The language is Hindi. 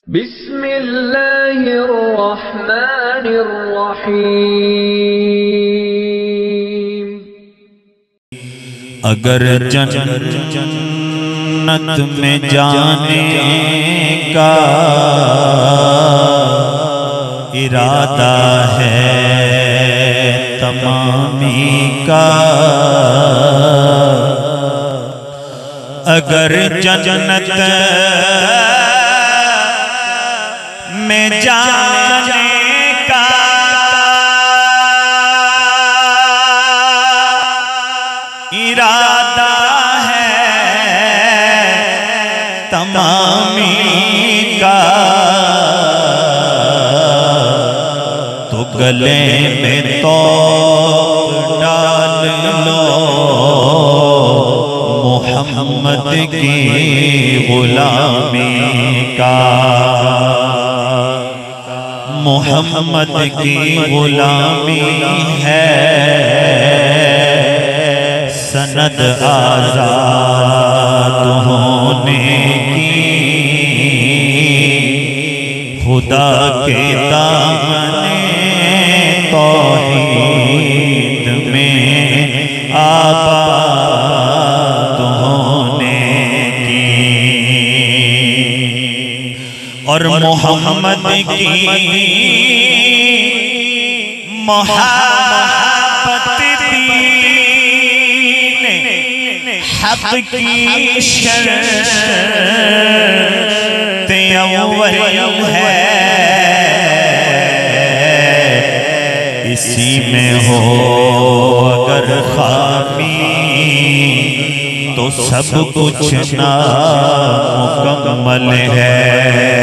बिस्मिल्लाहिर्रहमानिर्रहीम। अगर जन्नत में जाने का इरादा है तमामी का, अगर जन्नत में जाने का इरादा है तमामी का, तो गले में तो डाल लो मोहम्मद की गुलामी का, मोहम्मद की गुलामी है सनद आज़ाद होने की, खुदा के दामने तौहीद में आबाद होने की, और मोहम्मद की मोहब्बत हक़ की शर्त अव्वल है, इसी में हो अगर खामी तो सब कुछ नामुकम्मल है।